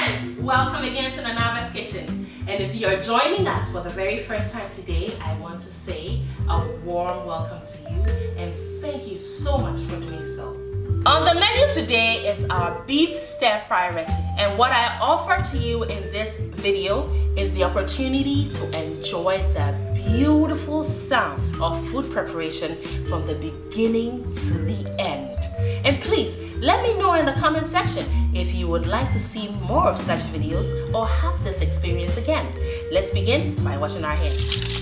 friends, welcome again to Nanaba's Kitchen. And if you're joining us for the very first time today, I want to say a warm welcome to you and thank you so much for doing so. On the menu today is our beef stir-fry recipe, and what I offer to you in this video is the opportunity to enjoy the beautiful sound of food preparation from the beginning to the end. And please, let me know in the comment section if you would like to see more of such videos or have this experience again. Let's begin by washing our hands.